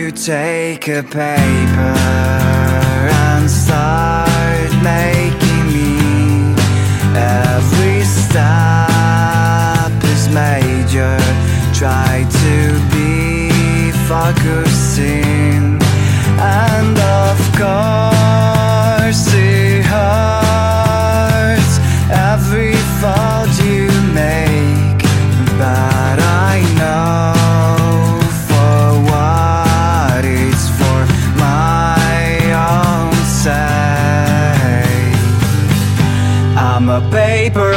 You take a paper and start making me. Every step is major. Try to be focusing, and of course it hurts every fault you make, but I know for what it's for my own sake. I'm a paper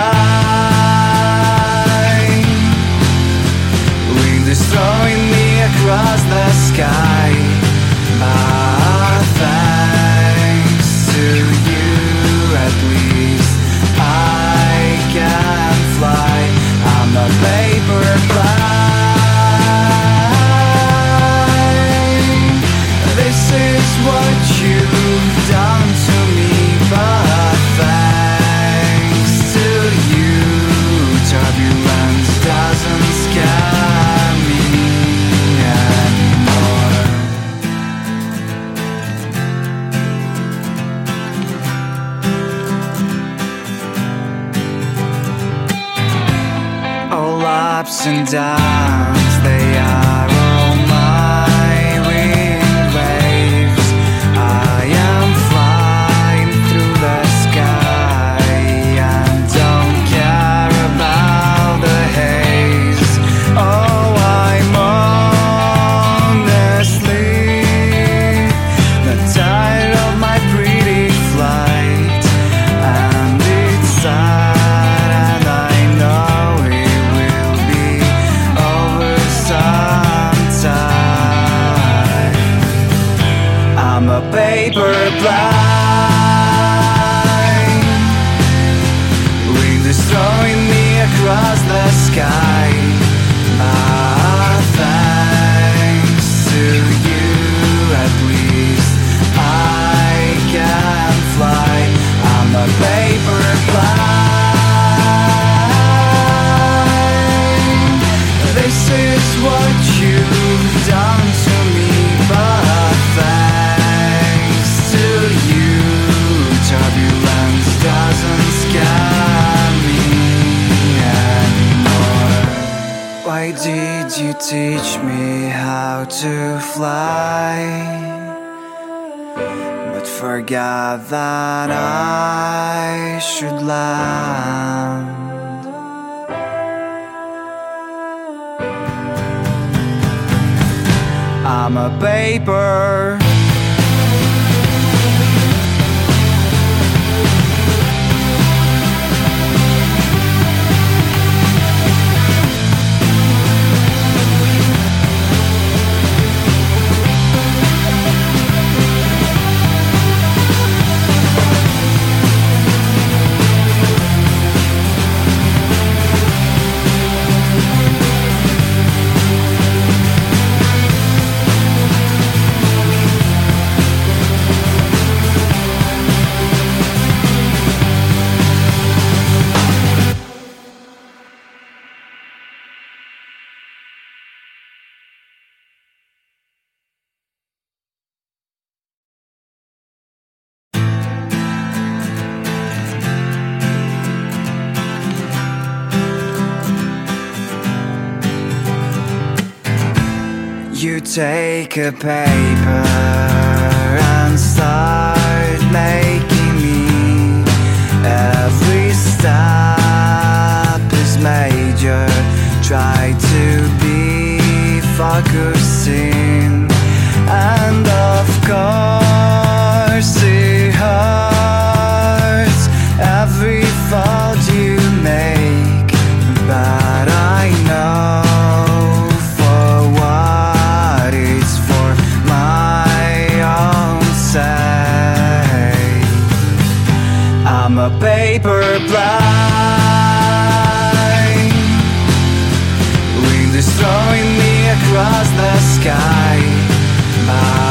plane, wind is throwing me across the sky, but thanks to you at least I can fly. I'm a paper plane. This is what you've done to me, but thanks to you, turbulence doesn't scare me anymore. All ups and downs, they are all my wind waves. I am flying through the sky and don't care about the haze. Oh, I'm honestly not tired of my pretty flight, and it's sad, and I know it will be over sometime. I'm a paper plane, wind is throwing me across the sky, but thanks to you at least I can fly. I'm a paper plane. This is what you've done to me, but thanks to you, turbulence doesn't scare me anymore. Why did you teach me how to fly, but forgot that I should land? I'm a paper. You take a paper and start making me. Every step is major. Try to be focusing, and of course it hurts every fault you make, but I know for what it's for my own sake. I'm a paper plane, wind is throwing me across the sky, but